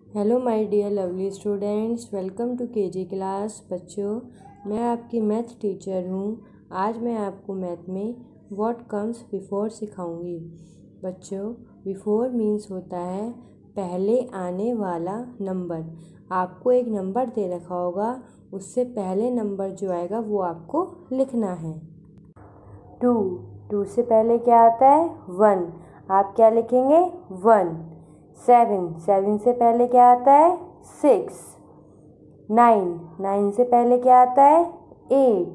Hello my dear lovely students, welcome to KG class. बच्चों, मैं आपकी मैथ टीचर हूँ। आज मैं आपको मैथ में व्हाट कम्स बिफोर सिखाऊंगी। बच्चों, बिफोर मीन्स होता है पहले आने वाला नंबर। आपको एक नंबर दे रखा होगा, उससे पहले नंबर जो आएगा वो आपको लिखना है। 2 से पहले क्या आता है? 1। आप क्या लिखेंगे? 1। 7 से पहले क्या आता है? 6। 9 से पहले क्या आता है? 8।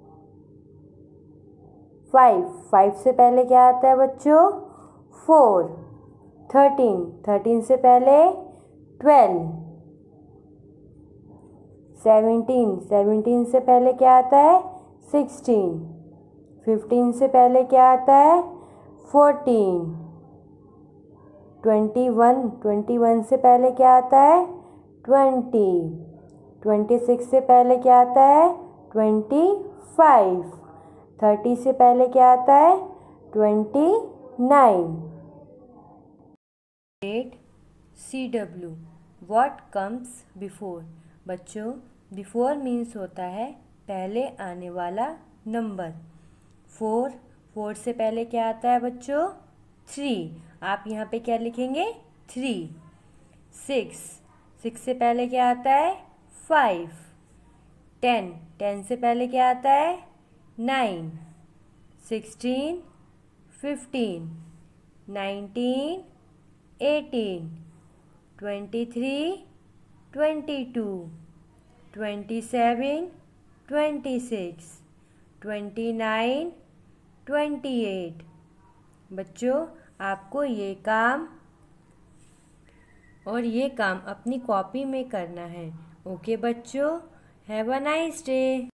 5 से पहले क्या आता है बच्चों? 4। 13 से पहले 12। 17 से पहले क्या आता है? 16। 15 से पहले क्या आता है? 14। 21 से पहले क्या आता है? 20। 26 से पहले क्या आता है? 25। 30 से पहले क्या आता है? 29। 8 CW व्हाट कम्स बिफोर। बच्चों, बिफोर मीन्स होता है पहले आने वाला नंबर। 4 से पहले क्या आता है बच्चों? 3। आप यहाँ पे क्या लिखेंगे? 3। 6 से पहले क्या आता है? 5। 10 से पहले क्या आता है? 9। 16। 15। 19। 18। 23। 22। 27। 26। 29। 28। बच्चों, आपको ये काम अपनी कॉपी में करना है। ओके बच्चों, हैव अ नाइस डे।